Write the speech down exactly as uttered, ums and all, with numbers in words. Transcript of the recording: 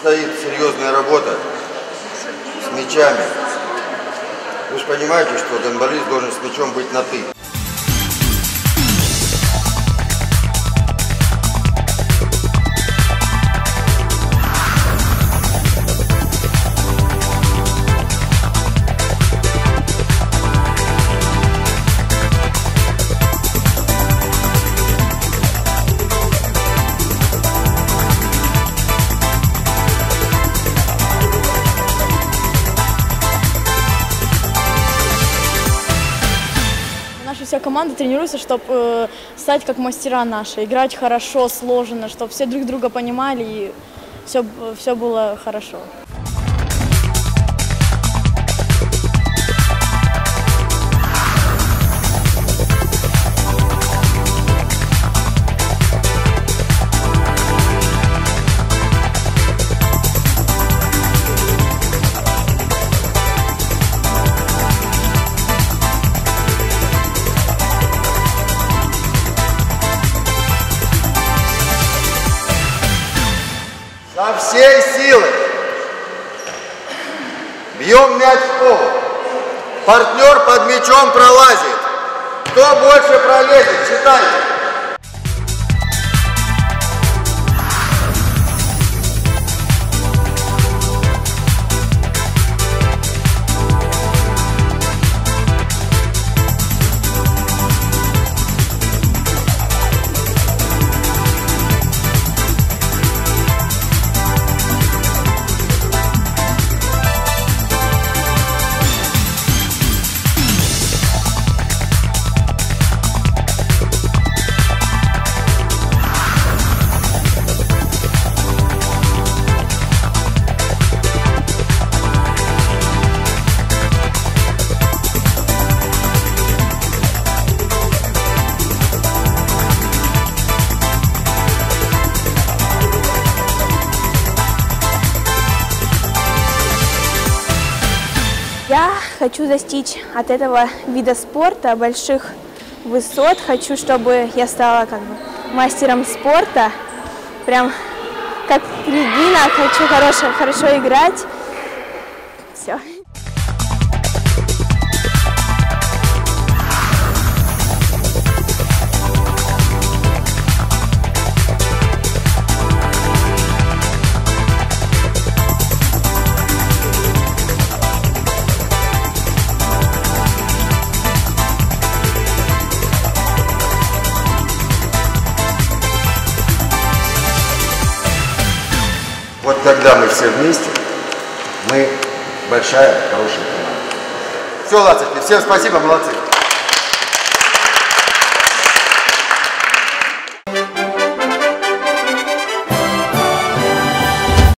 предстоит серьезная работа с мячами. Вы же понимаете, что гандболист должен с мячом быть на «ты». Наша вся команда тренируется, чтобы э, стать как мастера наши, играть хорошо, сложно, чтобы все друг друга понимали и все, все было хорошо. Со всей силы бьем мяч в пол. Партнер под мячом пролазит. Кто больше пролезет, считайте. Я хочу достичь от этого вида спорта больших высот. Хочу, чтобы я стала как бы мастером спорта. Прям как Регина. Хочу хорошо, хорошо играть. Все. Вот когда мы все вместе, мы большая, хорошая команда. Все, лацики, всем спасибо, молодцы.